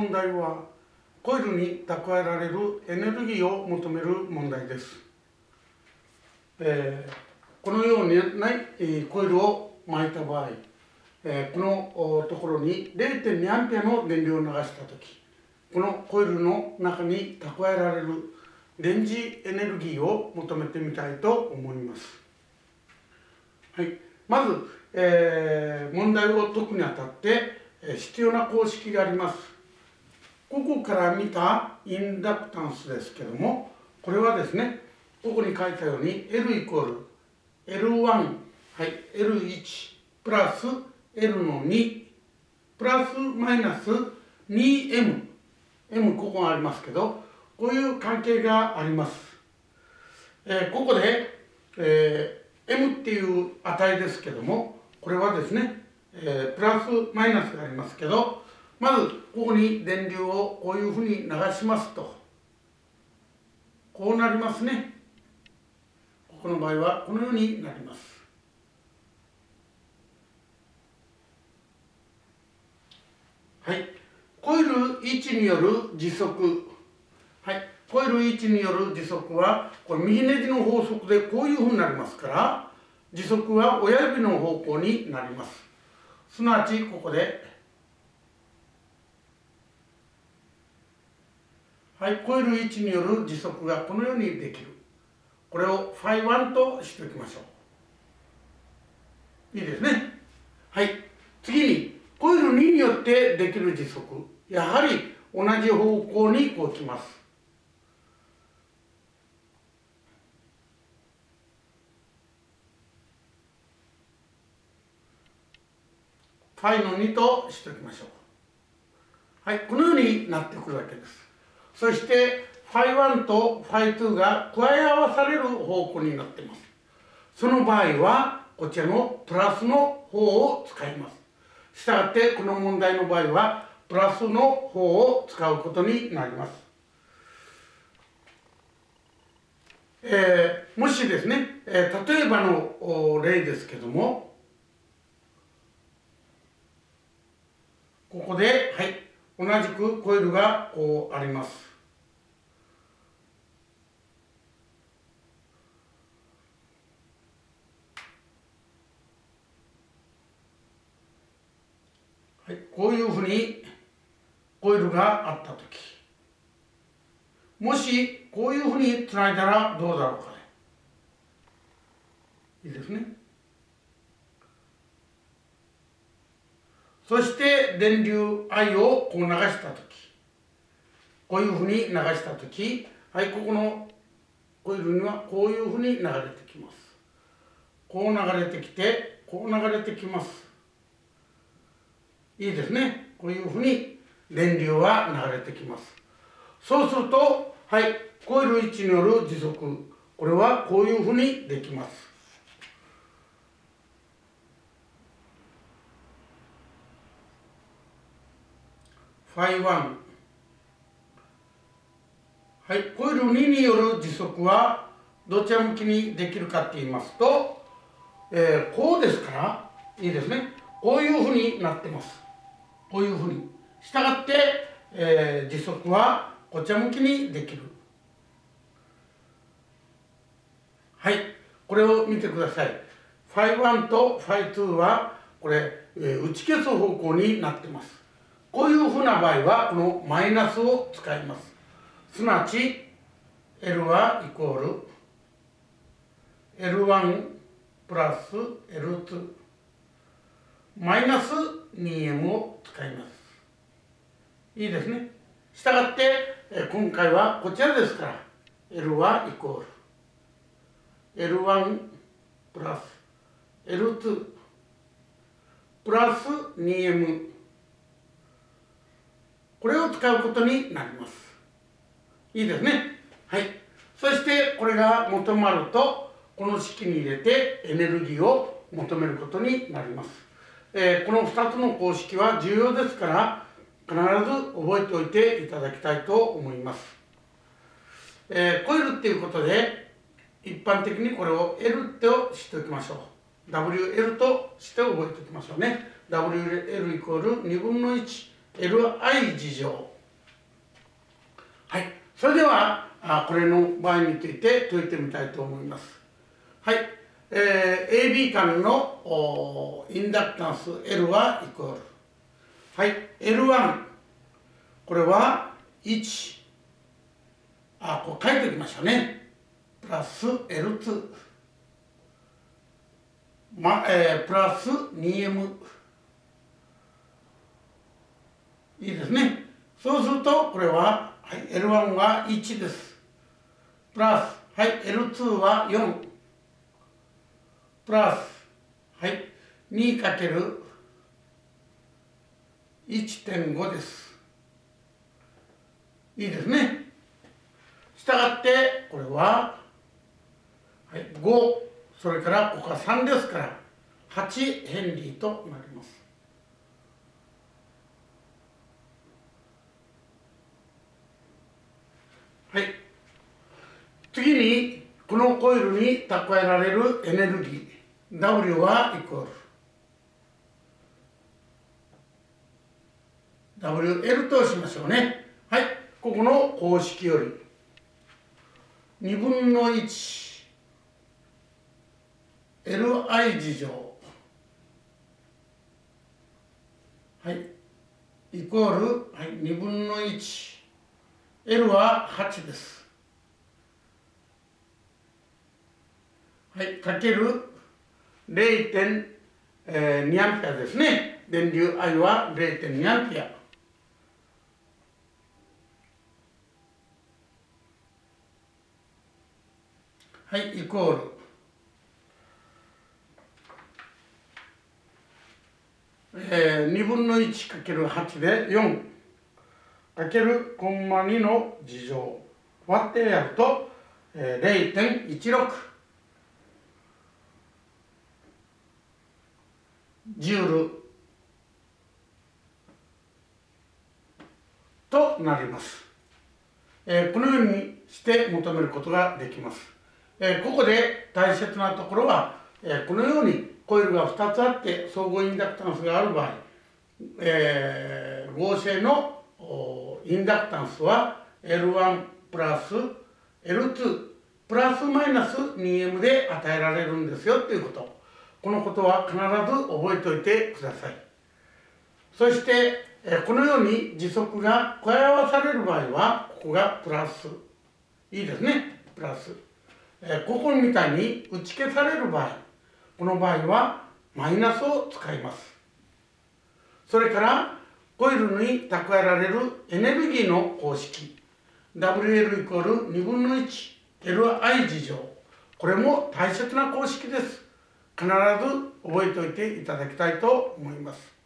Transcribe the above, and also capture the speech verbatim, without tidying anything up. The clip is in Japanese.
問題はコイルに蓄えられるエネルギーを求める問題です。えー、このようにない、えー、コイルを巻いた場合、えー、このところに れいてんに アンペアの電流を流したとき、このコイルの中に蓄えられる電磁エネルギーを求めてみたいと思います。はい、まず、えー、問題を解くにあたって必要な公式があります。ここから見たインダクタンスですけども、これはですね、ここに書いたように L イコール エルワン、はい、エルワン プラス エルのにプラスマイナス にエム、M ここがありますけど、こういう関係があります。えー、ここで、えー、M っていう値ですけども、これはですね、えー、プラスマイナスがありますけど、まずここに電流をこういうふうに流しますと、こうなりますね。ここの場合はこのようになります。はい、コイルいちによる時速、はい、コイルいちによる時速はこれ右ネジの法則でこういうふうになりますから、時速は親指の方向になります。すなわちここで、はい、コイルいちによる時速がこのようにできる。これをファイワンとしておきましょう。いいですね。はい、次にコイルにによってできる時速、やはり同じ方向にこう来ます。ファイのにとしておきましょう。はい、このようになってくるわけです。そしてファイワンとファイツーが加え合わされる方向になっています。その場合はこちらのプラスの方を使います。したがってこの問題の場合はプラスの方を使うことになります。えー、もしですね、えー、例えばの例ですけども、ここで、はい、同じくコイルがこうあります。はい、こういうふうにコイルがあったとき、もしこういうふうにつないだらどうだろうかね。いいですね。そして電流 I をこう流したとき、こういうふうに流したとき、はい、ここのコイルにはこういうふうに流れてきます。こう流れてきて、こう流れてきます。いいですね。こういうふうに電流は流れてきます。そうすると、はい、コイルいちによる時速、これはこういうふうにできます。ファイワン、はい、コイルにによる時速はどちら向きにできるかって言いますと、えー、こうですから、いいですね。こういうふうになってます。こういうふうに。したがって、えー、時速はこちら向きにできる。はい、これを見てください。ファイワンとファイツーはこれ、えー、打ち消す方向になってます。こういうふうな場合はこのマイナスを使います。すなわち L はイコール エルワン プラス エルツー マイナス にエム を使います。いいですね。したがって今回はこちらですから L はイコール エルワン プラス エルツー プラス にエム、 これを使うことになります。いいですね。はい。そしてこれが求まるとこの式に入れてエネルギーを求めることになります。えー、このふたつの公式は重要ですから必ず覚えておいていただきたいと思います。えー、コイルっていうことで一般的にこれを L ってを知っておきましょう。ダブリューエル として覚えておきましょうね。ダブリューエル イコールにぶんのいちエルアイ 乗。 それではあこれの場合について解いてみたいと思います。はい、えー、エービー 間のインダクタンス L はイコール、はい、エルワン、 これはいち、あこう書いておきましたね、プラス エルツー、まえー、プラス にエム、 いいですね。そうするとこれは、はい、エルワン はいちです。プラス、はい、エルツー はよん、プラス、はい、にかけるいってんご です。いいですね。したがってこれは、はい、ご、それからここはさんですからはちヘンリーとなります。はい、次にこのコイルに蓄えられるエネルギー ダブリュー はイコール ダブリューエル としましょうね。はい、ここの公式よりにぶんのいち エルアイ 次乗、はい、イコール、はい、にぶんのいち、L ははちです。はい、かける れいてんに アンペアですね。電流 I は れいてんに アンペア。はい、イコール、えー、にぶんのいちかけるはちでよんかけるコンマにの次乗割ってやると、えー、れいてんいちろく ジュールとなります。えー、このようにして求めることができます。えー、ここで大切なところは、えー、このようにコイルがふたつあって相互インダクタンスがある場合、えー、合成のインダクタンスは エルワン プラス エルツー プラスマイナス にエム で与えられるんですよということ。このことは必ず覚えておいてください。そしてこのように時速が加え合わされる場合はここがプラス、いいですね、プラス。ここみたいに打ち消される場合、この場合はマイナスを使います。それからコイルに蓄えられるエネルギーの公式 ダブリューエル イコールにぶんのいち エルアイ 次乗、これも大切な公式です。必ず覚えておいていただきたいと思います。